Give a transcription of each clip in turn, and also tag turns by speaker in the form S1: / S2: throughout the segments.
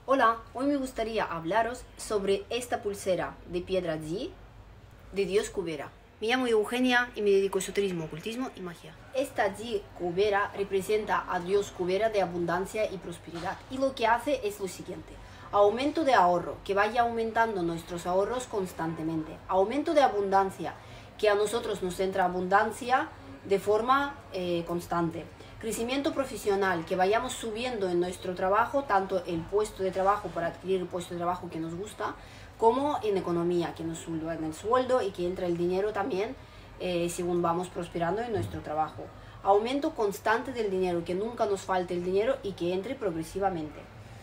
S1: Hola, hoy me gustaría hablaros sobre esta pulsera de piedra G de Dios Cubera. Me llamo Eugenia y me dedico a esoterismo, ocultismo y magia. Esta G Cubera representa a Dios Cubera de abundancia y prosperidad. Y lo que hace es lo siguiente: aumento de ahorro, que vaya aumentando nuestros ahorros constantemente. Aumento de abundancia, que a nosotros nos entra abundancia de forma constante. Crecimiento profesional, que vayamos subiendo en nuestro trabajo, tanto el puesto de trabajo para adquirir el puesto de trabajo que nos gusta, como en economía, que nos suba en el sueldo y que entra el dinero también según vamos prosperando en nuestro trabajo. Aumento constante del dinero, que nunca nos falte el dinero y que entre progresivamente.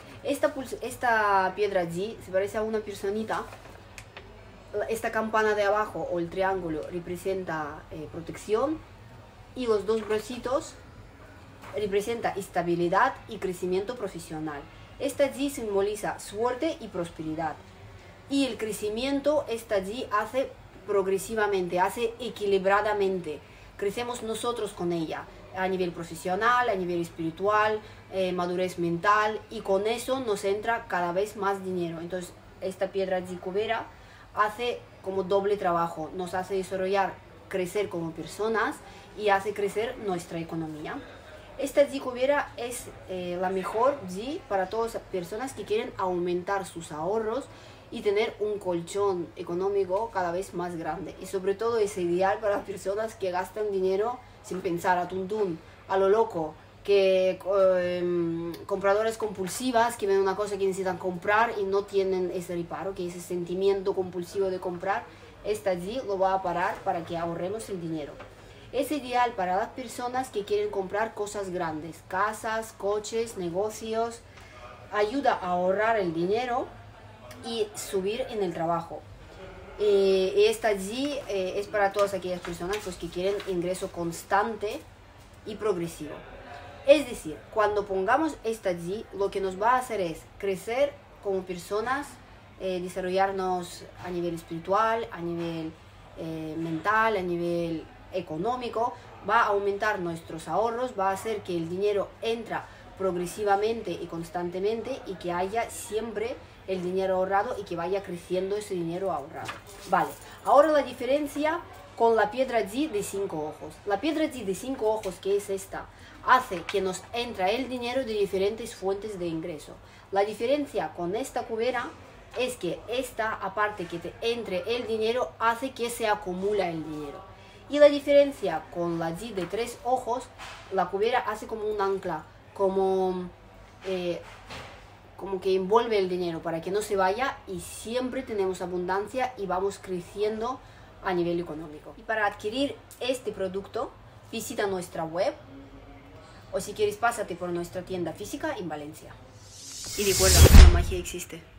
S1: Esta piedra G se parece a una personita. Esta campana de abajo o el triángulo representa protección y los dos bracitos representa estabilidad y crecimiento profesional. Esta G simboliza suerte y prosperidad. Y el crecimiento, esta G hace progresivamente, hace equilibradamente. Crecemos nosotros con ella, a nivel profesional, a nivel espiritual, madurez mental, y con eso nos entra cada vez más dinero. Entonces, esta piedra G Cubera hace como doble trabajo, nos hace desarrollar, crecer como personas y hace crecer nuestra economía. Esta G Cubera es la mejor G para todas las personas que quieren aumentar sus ahorros y tener un colchón económico cada vez más grande. Y sobre todo es ideal para las personas que gastan dinero sin pensar, a tuntún, a lo loco, que compradoras compulsivas que ven una cosa que necesitan comprar y no tienen ese reparo, que ese sentimiento compulsivo de comprar. Esta G lo va a parar para que ahorremos el dinero. Es ideal para las personas que quieren comprar cosas grandes, casas, coches, negocios. Ayuda a ahorrar el dinero y subir en el trabajo. Esta G es para todas aquellas personas pues, que quieren ingreso constante y progresivo. Es decir, cuando pongamos esta G, lo que nos va a hacer es crecer como personas, desarrollarnos a nivel espiritual, a nivel mental, a nivel económico, va a aumentar nuestros ahorros, va a hacer que el dinero entra progresivamente y constantemente y que haya siempre el dinero ahorrado y que vaya creciendo ese dinero ahorrado. Vale, ahora la diferencia con la piedra G de 5 ojos. La piedra G de 5 ojos, que es esta, hace que nos entra el dinero de diferentes fuentes de ingreso. La diferencia con esta cubera es que esta, aparte que te entre el dinero, hace que se acumula el dinero. Y la diferencia con la G de 3 ojos, la cubera hace como un ancla, como que envuelve el dinero para que no se vaya, y siempre tenemos abundancia y vamos creciendo a nivel económico. Y para adquirir este producto, visita nuestra web, o si quieres pásate por nuestra tienda física en Valencia. Y recuerda, la magia existe.